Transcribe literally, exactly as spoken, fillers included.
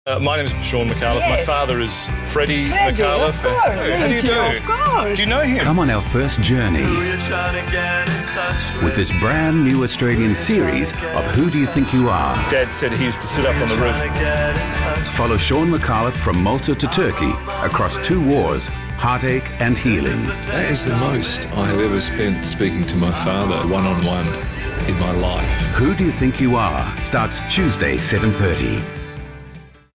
Uh, my name is Shaun Micallef. Yes. My father is Freddie Freddie, Micallef. of course. Hey, how do you do? Of course. Do you know him? Come on our first journey with this brand new Australian series of Who Do You Think You Are? Dad said he used to sit up on the roof. Follow Shaun Micallef from Malta to Turkey across two wars, heartache and healing. That is the most I have ever spent speaking to my father one-on-one in my life. Who Do You Think You Are starts Tuesday, seven thirty.